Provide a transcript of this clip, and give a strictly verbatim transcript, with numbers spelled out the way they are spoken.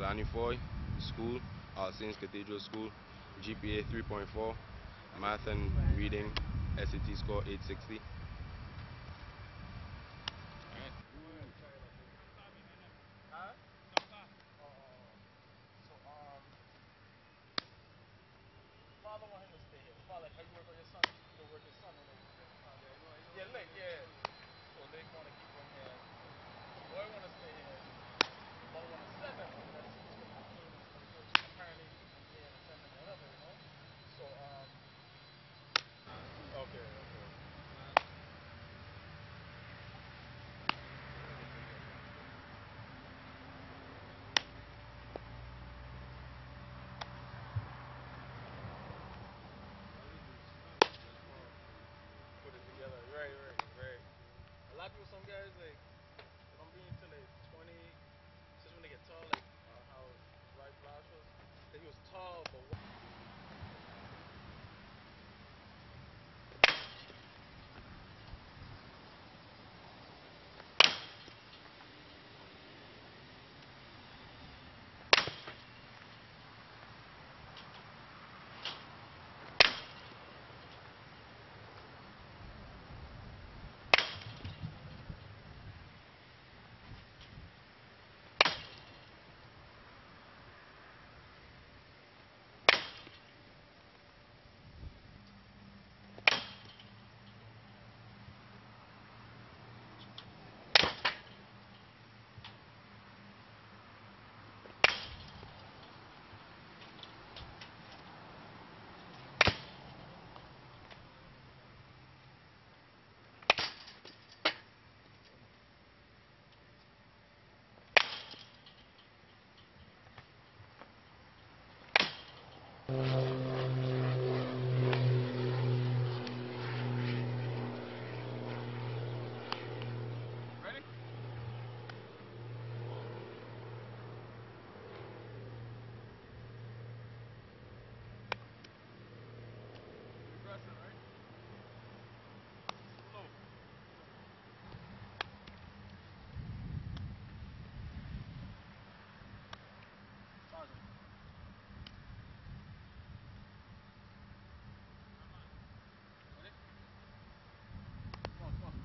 Jalani Foy School, All Saints Cathedral School, G P A three point four, math and reading, S A T score eight sixty. Huh? Oh, so um, father want him to stay here. Father, how you work on your son? You work your son and everything. Yeah, Lick, yeah. So Lick want to keep him here. Boy want to stay here. Mother want to send him because he's the main, because apparently he's here to send him whatever, you know. So um, okay, okay. Put it together. Right, right, right. A lot of people, some guys like they don't be until like twenty, just when they get tall, like uh, how Right Flash was. He was tall, but. Ready? Pressing, right? Slow. Sergeant. Ready? Come on, come on.